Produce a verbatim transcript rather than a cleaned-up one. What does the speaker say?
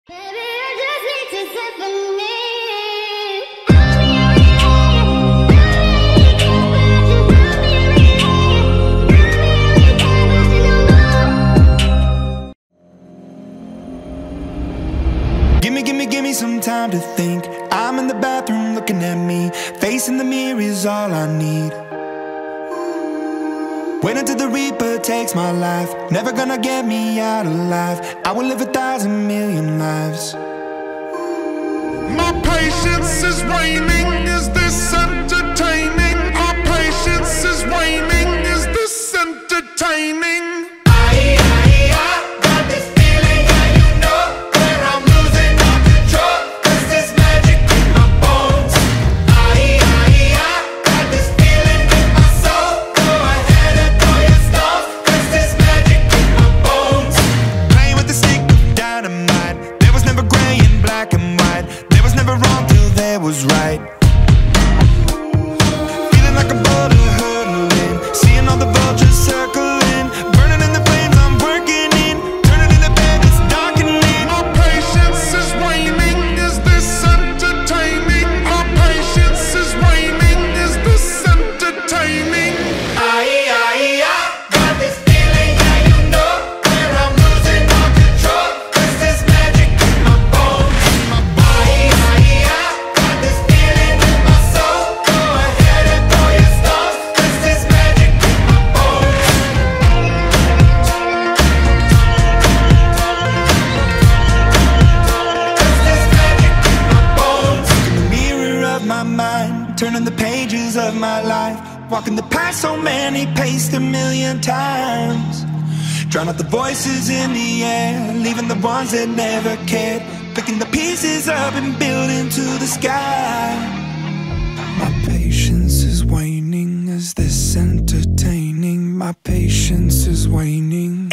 Baby, I just need to set the me. Gimme, gimme, gimme some time to think. I'm in the bathroom looking at me. Facing the mirror is all I need. Wait until the Reaper takes my life. Never gonna get me out alive. I will live a thousand million lives. My patience is waning. Is this entertaining? Our patience is waning. Is this entertaining? Was right. Feeling like a boulder hurtling, seeing all the vultures circling, burning in the flames I'm working in, turning in the bed it's darkening. Our patience is waning. Is this entertaining? Our patience is waning. Is this entertaining? Aye, aye, I got this feeling, yeah, you know, where I'm losing all control. Cause there's magic in my bones. Aye, aye, I got this feeling in my soul. Go ahead and throw your stones. Cause there's magic in my bones. Cause there's magic in my bones. In the mirror of my mind, turning the pages of my life, walking the path so many paced a million times. Drown out the voices in the air, leaving the ones that never cared, picking the pieces up and building to the sky. My patience is waning. Is this entertaining? My patience is waning.